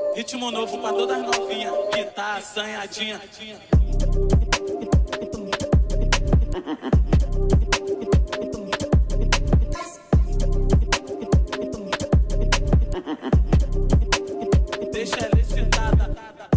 Ritmo novo pra todas novinhas que tá assanhadinha. Deixa ela excitada.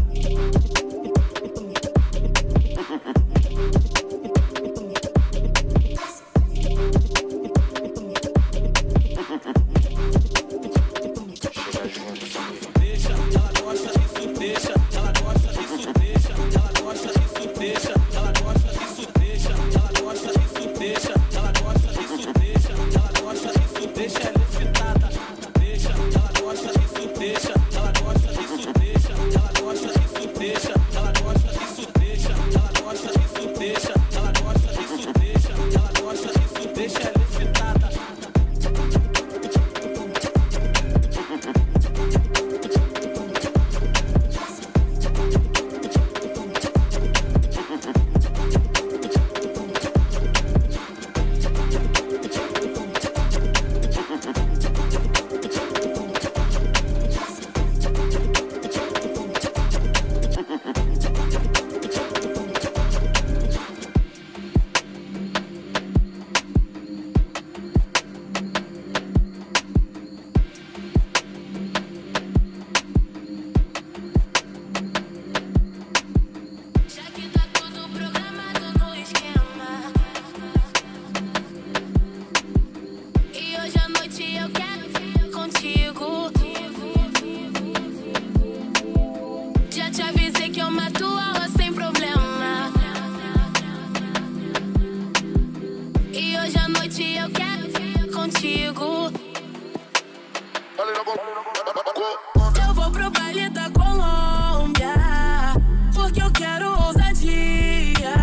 Eu vou pro baile da Colômbia, porque eu quero ousadia.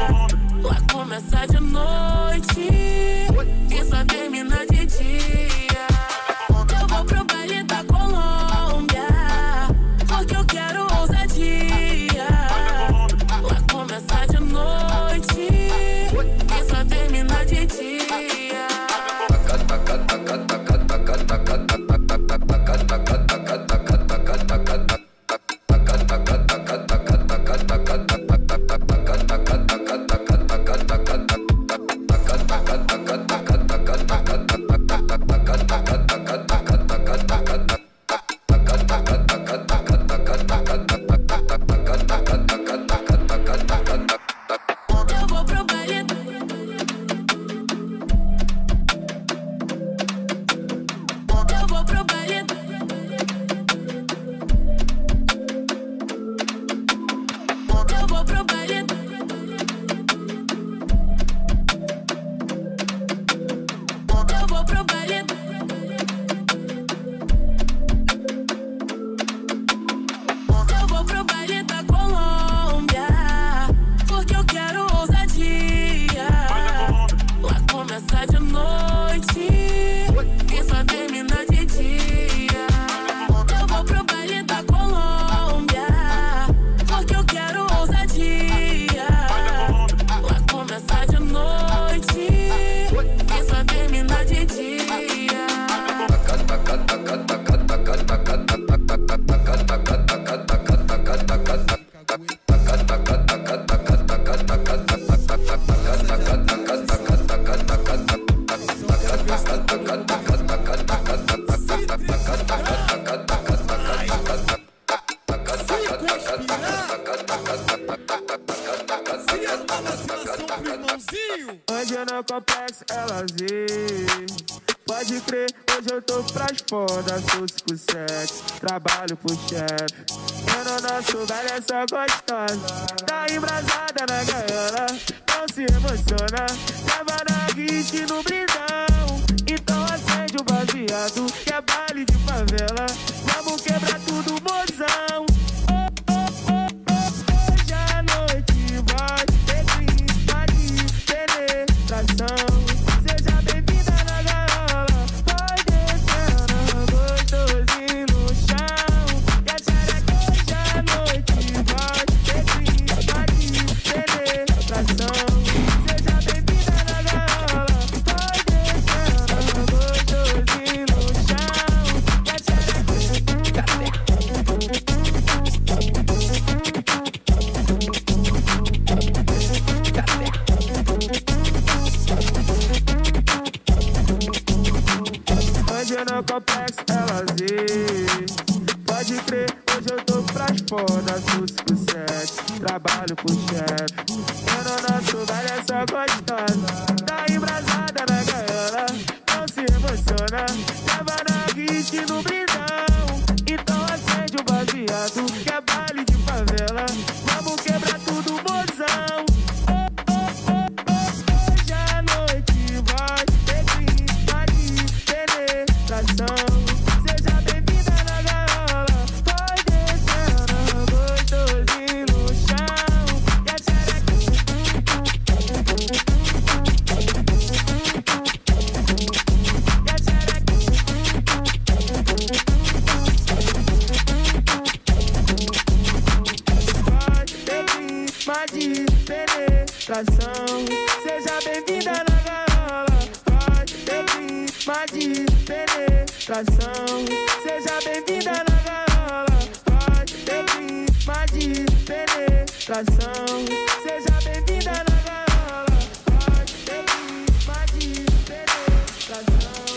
Lá começa de noite e só termina de dia. Eu vou pro baile da Colômbia, porque eu quero ousadia. Lá começa de noite e só termina de dia. Hoje no complexo é lazer. Pode crer, hoje eu tô pras foda. Sou 57, trabalho pro chefe. No nosso baile é só gostosa. Tá embrasada na gaiola, não se emociona. Leva na guiche no brindão. Então acende o baseado, que é baile de favela. Vamos quebrar tudo, mozão. Hoje a noite vai ter clima de penetração. Seja bem-vinda na gaiola. Vai descendo gostosinho no chão. E a xereca hoje a noite vai ter clima de penetração. Seja bem-vinda na gaiola. Vai descendo gostosinho no chão. E a xereca foda, sou 57, trabalho pro chefe. Eu não sou velha, só gostosa, tá embrasada na gaiola, não se emociona, leva na guiche no brindão. Então acende o baseado, que é baile de favela, vamos quebrar tudo, mozão. Hoje a noite vai ter clima de penetração. Seja bem-vinda na gaiola, vai descendo gostosinho no chão. E a xereca vai ter clima de penetração. Seja bem-vinda na gaiola, vai ter clima de penetração. Seja bem-vinda na gaiola, vai ter clima de penetração. Seja bem-vinda na gaiola, vai ter clima de penetração.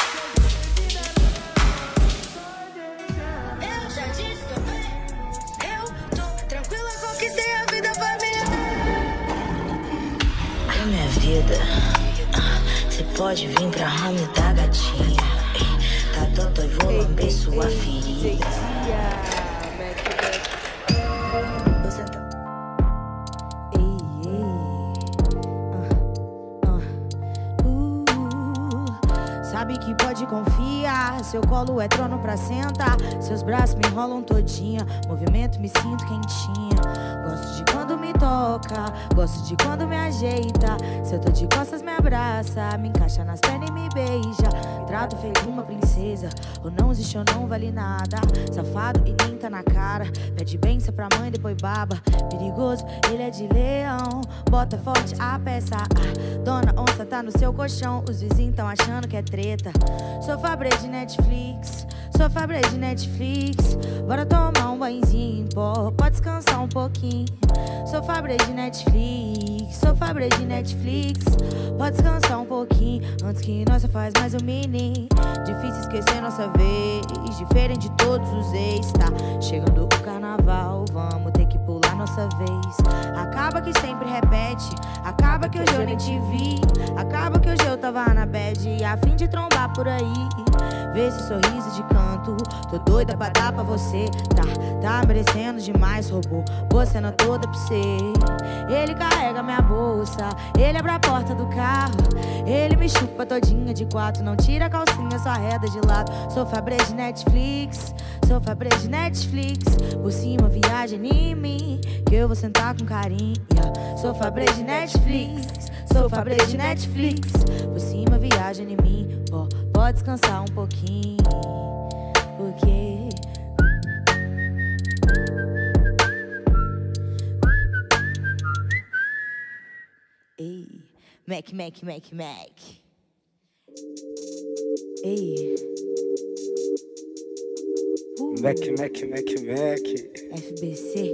Eu já disse também. Eu tô tranquila, conquistei a vida, família. É minha vida. Cê pode vir pra home da gatinha. Tá todo e vou lamber sua ferida. Você tá... Sabe que pode confiar, seu colo é trono pra sentar. Seus braços me enrolam todinha, movimento me sinto quentinha. Gosto de quando me toca, gosto de quando me ajeita. Se eu tô de costas me abraça, me encaixa nas pernas e me beija. Trato feito uma princesa, ou não existe ou não vale nada. Safado e nem tá na cara, pede benção pra mãe depois baba. Perigoso, ele é de leão, bota forte a peça. Dona onça tá no seu colchão, os vizinhos tão achando que é treta. Sou Fabré de Netflix, sou Fabré de Netflix. Bora tomar um banhozinho em pó, pode descansar um pouquinho. Sou Fabré de Netflix, sou Fabré de Netflix. Pode descansar um pouquinho, antes que nós só faz mais um mini. Difícil esquecer nossa vez, diferente de todos os ex. Tá chegando o carnaval, vamos ter que pular nossa vez. Acaba que sempre repete, acaba que hoje eu nem te vi. Acaba que hoje eu tava na bad, a fim de trombar por aí. Vê esse sorriso de canto, tô doida pra dar pra você. Tá merecendo demais, roubou você não toda pra você. Ele carrega minha bolsa, ele abre a porta do carro. Ele me chupa todinha de quatro, não tira a calcinha, só reda de lado. Sou Fabré de Netflix, sou Fabré de Netflix. Por cima viagem em mim, que eu vou sentar com carinho. Sou Fabré de Netflix, sou Fabré de Netflix. Por cima viagem em mim, pode descansar um pouquinho, porque ei, Mac. Ei. Mac. FBC.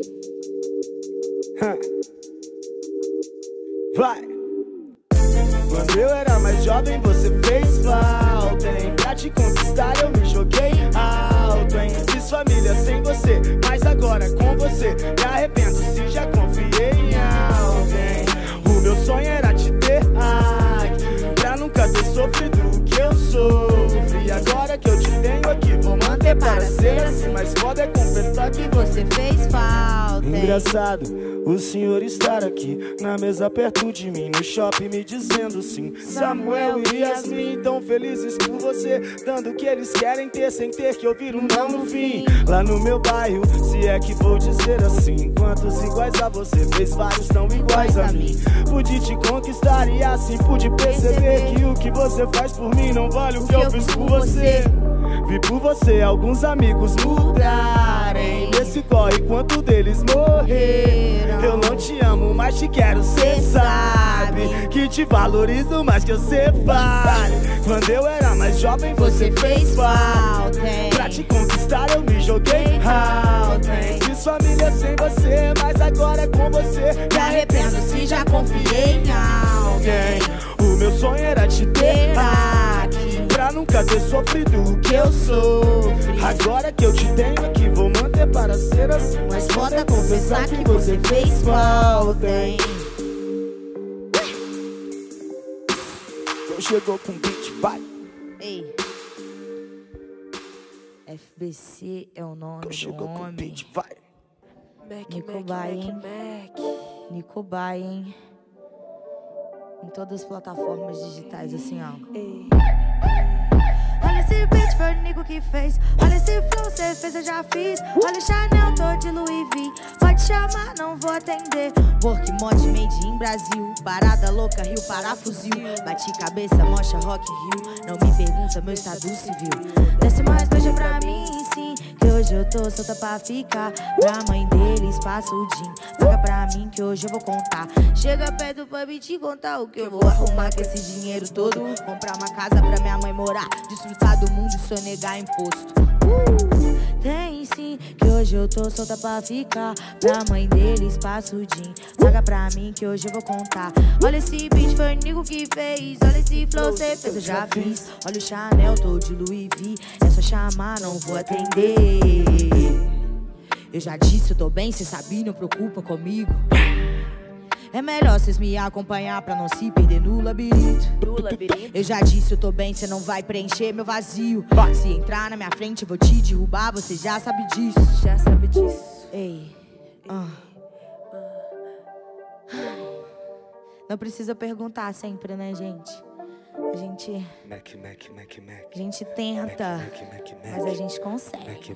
Vai! Quando eu era mais jovem você fez falta, hein? Pra te conquistar eu me joguei alto, hein? Fiz família sem você, mas agora com você me arrependo se já confiei em alguém. O meu sonho era te ter aqui, pra nunca ter sofrido o que eu sofri. Agora que eu te tenho aqui, vou manter para ser assim. Mas foda é confessar que você fez falta, hein? Engraçado o senhor estar aqui na mesa perto de mim, no shopping me dizendo sim. Samuel e Yasmin tão felizes por você, dando o que eles querem ter sem ter que ouvir um não no fim. Lá no meu bairro, se é que vou dizer assim, quantos iguais a você fez vários tão iguais a mim. Pude te conquistar e assim pude perceber que o que você faz por mim não vale o que eu fiz por você. Vi por você alguns amigos mudarem, nesse corre quanto deles morreram. Eu não te amo, mas te quero, cê sabe que te valorizo mais que você vale. Quando eu era mais jovem você fez falta, pra te conquistar eu me joguei alto. Fiz família sem você, mas agora é com você me arrependo se já confiei em alguém. O meu sonho era te ter aqui, pra nunca ter sofrido o que eu sofri. Agora que eu te tenho aqui, vou manter para ser ser assim, mas volta a confessar que você fez falta, hein? Então chegou com beat, vai. Ei. FBC é o nome do Chegou com homem. beat, vai. Nicobai, hein? Nicobai, hein? Em todas as plataformas digitais, assim, ó. Olha esse beat, foi o Nico que fez. Olha esse flow, cê fez, eu já fiz. Olha o Chanel, tô de Louis V. Pode chamar, não vou atender. Work mod made in Brasil. Parada louca, Rio, parafuzil. Bati cabeça, mocha, Rock Rio. Não me pergunta meu estado civil. Desce mais beijo pra mim, sim. Que hoje eu tô solta pra ficar. Pra mãe deles, passa o din. Paga pra mim que hoje eu vou contar. Chega perto pra me te contar o que eu vou arrumar com esse dinheiro todo. Comprar uma casa pra minha mãe morar. Desfrutar do mundo e sonegar imposto. Tem sim, que hoje eu tô solta pra ficar. Pra mãe deles, passa o din. Paga pra mim que hoje eu vou contar. Olha esse beat, foi o Nico que fez. Olha esse flow, cê fez, eu já fiz. Olha o Chanel, tô de Louis V. É só chamar, não vou atender. Eu já disse, eu tô bem, cê sabe, não preocupa comigo. É melhor cês me acompanhar pra não se perder no labirinto. Eu já disse, eu tô bem, cê não vai preencher meu vazio. Se entrar na minha frente, eu vou te derrubar, você já sabe disso. Já sabe disso. Ei. Não precisa perguntar sempre, né, gente? A gente tenta, mas a gente consegue.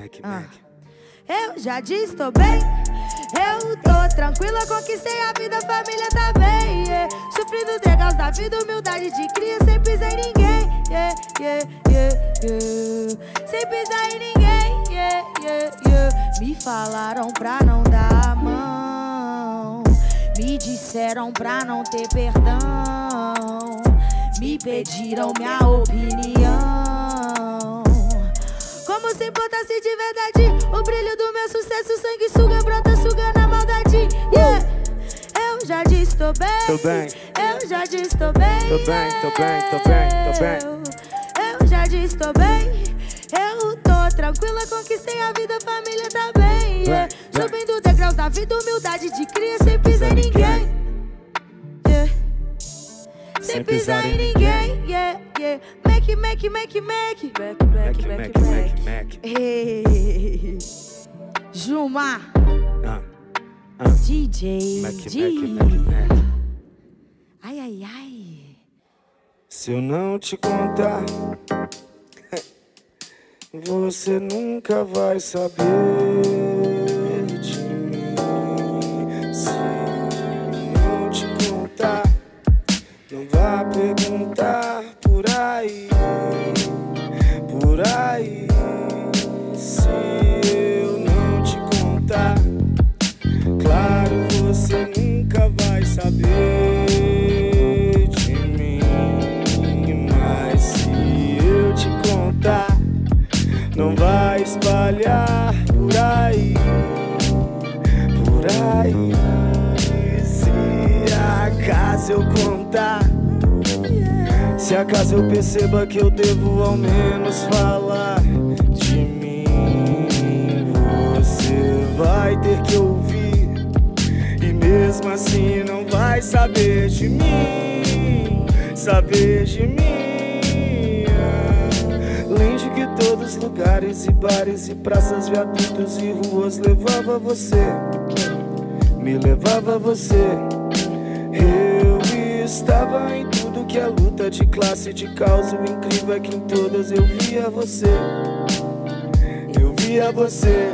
Eu já disse, tô bem. Eu tô tranquila, conquistei a vida, a família tá bem, yeah. Sofrido degraus da vida, humildade de cria, sem pisar em ninguém, yeah, yeah, yeah, yeah. Sem pisar em ninguém, yeah, yeah, yeah. Me falaram pra não dar a mão, me disseram pra não ter perdão, me pediram minha opinião. Como se importasse de verdade o brilho do meu sucesso, o sangue suga, brota, sugando a maldade, yeah. Eu já disse, tô bem. Tô bem. Eu já disse, tô bem. Tô bem, tô bem, tô bem, tô bem. Eu já disse, tô bem. Eu tô tranquila, conquistei a vida, a família tá bem, yeah. Subindo degraus da vida, humildade de cria, sem pisar em ninguém, yeah. Sem pisar em ninguém, yeah, yeah. Mac. Hey. Juma. DJ. Ai, ai, ai. Se eu não te contar, você nunca vai saber de mim. Se eu não te contar, não vá perguntar por aí, por aí. Se eu não te contar, claro, você nunca vai saber de mim. Mas se eu te contar, não vai espalhar por aí, por aí. Se acaso eu contar, se acaso eu perceba que eu devo ao menos falar de mim, você vai ter que ouvir, e mesmo assim não vai saber de mim, saber de mim. Além de que todos os lugares e bares e praças, viadutos e ruas levava você, me levava você. Eu estava em tudo que é luta de classe, de causa. O incrível é que em todas eu via você, eu via você.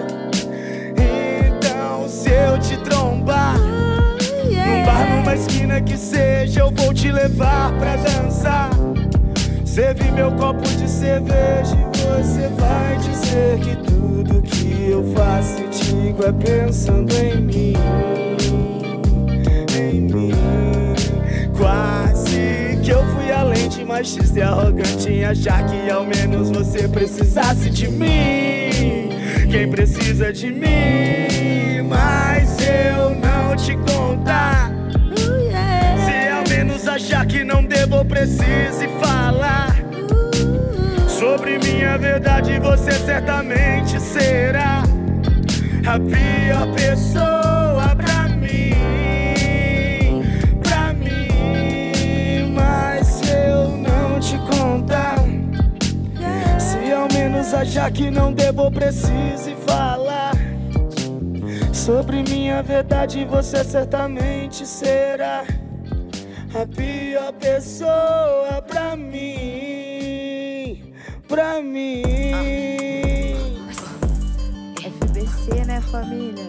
Então se eu te trombar num bar, numa esquina que seja, eu vou te levar pra dançar. Serve meu copo de cerveja e você vai dizer que tudo que eu faço e digo é pensando em mim, em mim. Quase que eu fui além de machista e arrogante em achar que ao menos você precisasse de mim. Quem precisa de mim? Mas eu não te contar, se ao menos achar que não devo ou precise falar sobre minha verdade, você certamente será a pior pessoa pra mim. Mas se eu não te contar, se ao menos achar que não devo, precise falar sobre minha verdade, você certamente será a pior pessoa pra mim. FBC, né, família?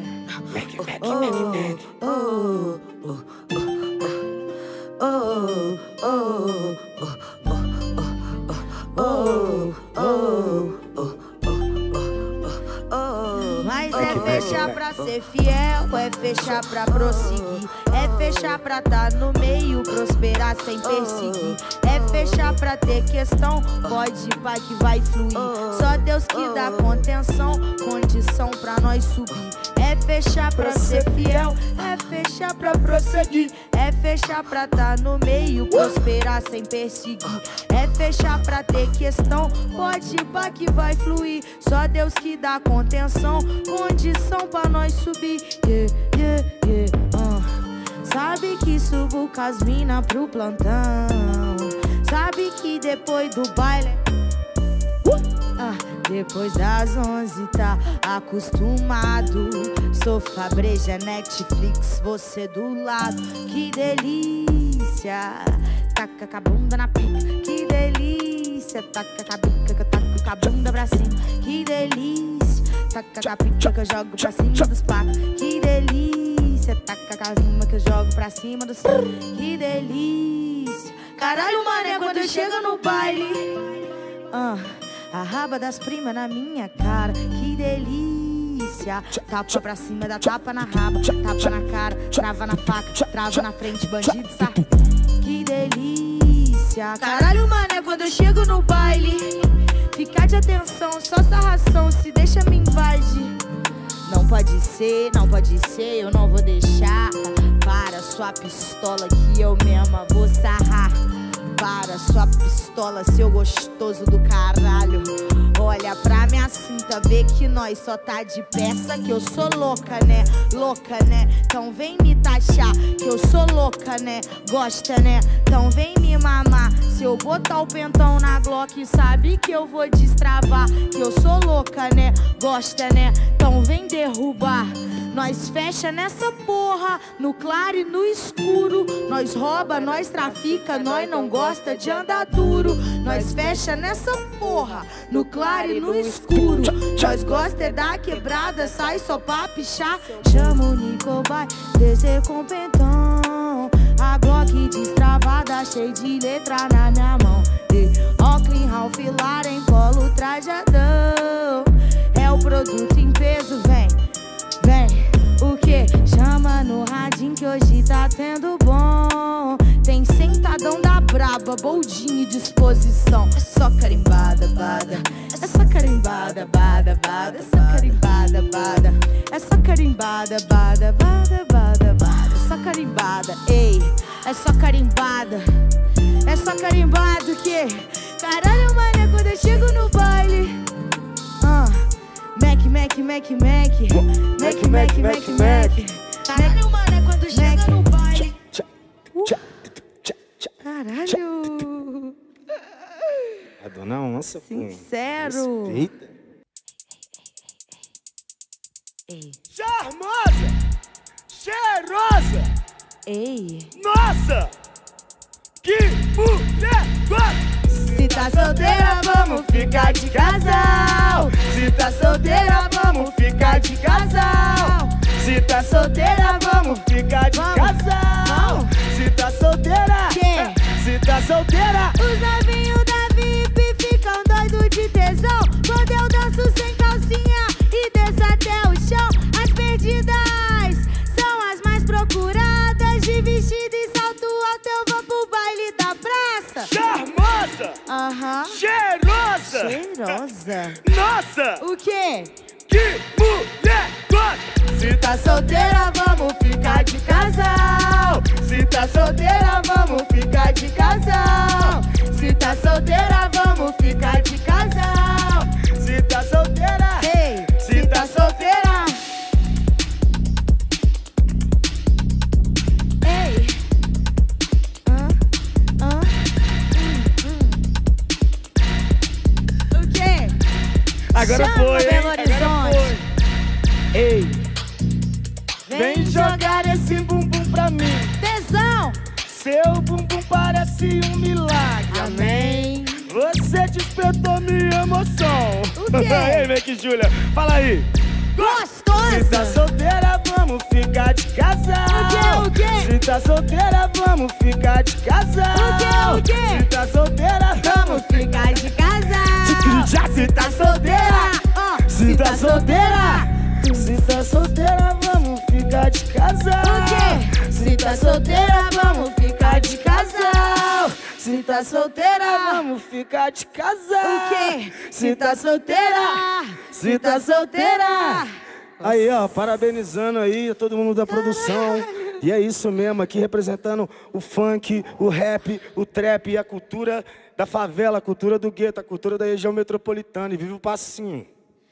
Mas é fechar pra ser fiel, é fechar pra prosseguir, é fechar pra tá no meio, prosperar sem perseguir, é fechar pra ter questão, pode ir pá que vai fluir. Só Deus que dá contenção, condição pra nós subir. É fechar pra ser fiel, é fechar pra prosseguir, é fechar pra tá no meio, prosperar sem perseguir, é fechar pra ter questão, pode ir pá que vai fluir. Só Deus que dá contenção, condição pra nós subir. Sabe que subo com as mina pro plantão, sabe que depois do baile depois das 11 tá acostumado. Sofá, breja, Netflix, você do lado. Que delícia, taca com a bunda na pica. Que delícia, taca com a bica que eu taco com a bunda pra cima. Que delícia, taca com a pica que eu jogo pra cima dos pacos. Que delícia, taca com a rima que eu jogo pra cima dos... Que delícia, caralho, mané, quando eu chego no baile, a raba das primas na minha cara, que delícia. Tapa pra cima, dá tapa na raba, tapa na cara, trava na faca, trava na frente, bandido saca. Que delícia, caralho, mané, quando eu chego no baile, ficar de atenção, só sarração, se deixa me invadir. Não pode ser, eu não vou deixar. Para sua pistola que eu mesma vou sarrar. Para sua pistola, seu gostoso do caralho. Olha pra minha cinta, vê que nós só tá de peça. Que eu sou louca, né? Louca, né? Então vem me taxar, que eu sou louca, né? Gosta, né? Então vem me mamar. Se eu botar o pentão na Glock, sabe que eu vou destravar. Que eu sou louca, né? Gosta, né? Então vem derrubar. Nós fecha nessa porra, no claro e no escuro. Nós rouba, nós trafica, nós não gosta de andar duro. Nós fecha nessa porra, no claro e no escuro. Nós gosta é da quebrada, sai só pra pichar. Chama o Nicobai, descer com pentão. A Glock destravada, cheio de letra na minha mão. Óculos, Ralph Lauren, polo trajadão. É o produto em peso, vem. O que? Chama no radinho que hoje tá tendo bom. Tem sentadão da braba, boldinho e disposição. É só carimbada, bada. É só carimbada, bada, bada. É só carimbada, bada. É só carimbada, bada, bada, bada, bada. É só carimbada, ei. É só carimbada. É só carimbado que... Caralho, mané, quando eu chego no baile... Mac. Caralho, mano, é quando chega no baile. Caralho. A dona onça, sincero. Respeita. Ei. Charmosa. Cheirosa. Ei. Nossa. Que mulher gostosa. Se tá solteira, vamos ficar de casal. Se tá solteira, vamos ficar de casal. Se tá solteira, vamos ficar de casal. Se tá solteira, se tá solteira. Os novinhos da VIP ficam doidos de tesão quando eu danço sem calcinha e desço até o chão. As perdidas são as mais procuradas. De vestido e salto alto eu vou pro baile da praça. Charmosa. Cheirosa. Cheirosa. Nossa. O quê? Que mulher gostosa. Se tá solteira, vamos ficar de casal. Se tá solteira, vamos ficar de casal. Se tá solteira, vamos ficar de casal. Se tá solteira, Ei. se tá solteira, Ei, vem jogar esse bumbum pra mim. Tesão! Seu bumbum parece um milagre, amém. Você despertou minha emoção. O quê? Ei, vem aqui, Júlia, fala aí. Gostosa! Se tá solteira, vamos ficar de casal. O quê? Se tá solteira, vamos ficar de casal. O quê? Se tá solteira, vamos Ficar de casal! Se tá solteira, se tá solteira. Se tá solteira, vamos ficar de casal. O quê? Se tá solteira, vamos ficar de casal. Se tá solteira, vamos ficar de casal. O quê? Se tá solteira, se tá solteira. Aí, ó, parabenizando aí todo mundo da produção. E é isso mesmo, aqui representando o funk, o rap, o trap e a cultura da favela, a cultura do gueto, a cultura da região metropolitana. E vive o passinho.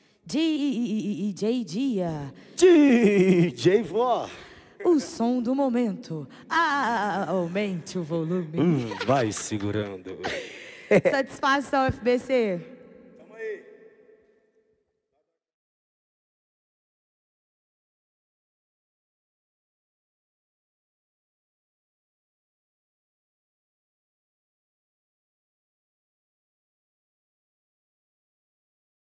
DJ Dia. DJ Vó. O som do momento. Aumente o volume. Vai segurando. Satisfação, FBC.